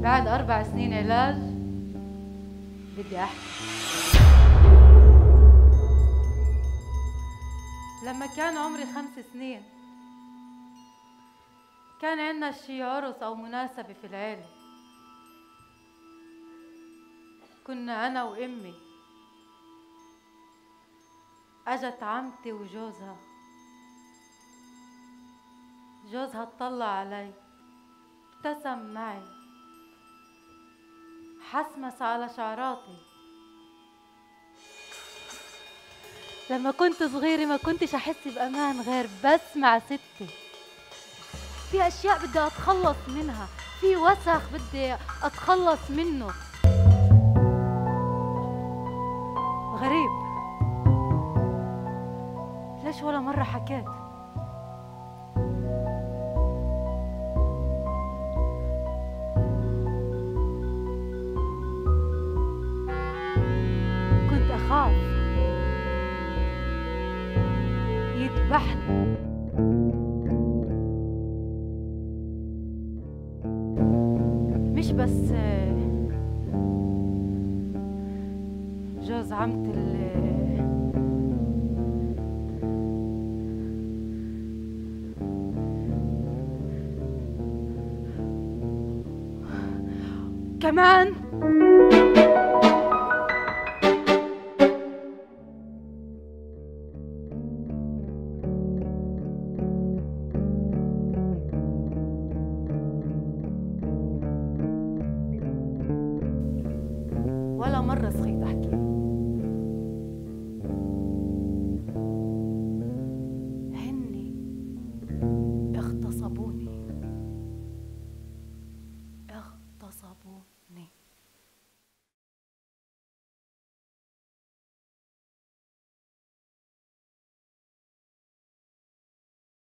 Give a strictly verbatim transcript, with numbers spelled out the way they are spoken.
بعد أربع سنين علاج بدي أحكي. لما كان عمري خمس سنين كان عندنا شي عرس أو مناسبة في العيلة. كنا أنا وأمي، أجت عمتي وجوزها. جوزها اطلع علي، ابتسم معي، حسمس على شعراتي. لما كنت صغيرة ما كنتش أحس بأمان غير بس مع ستي. في أشياء بدي أتخلص منها، في وسخ بدي أتخلص منه. غريب، ليش ولا مرة حكيت؟ كنت أخاف يذبحني. مش بس جوز عمتي اللي كمان ولا مرة سخيت أحكي. هني اغتصبوني اغتصبوني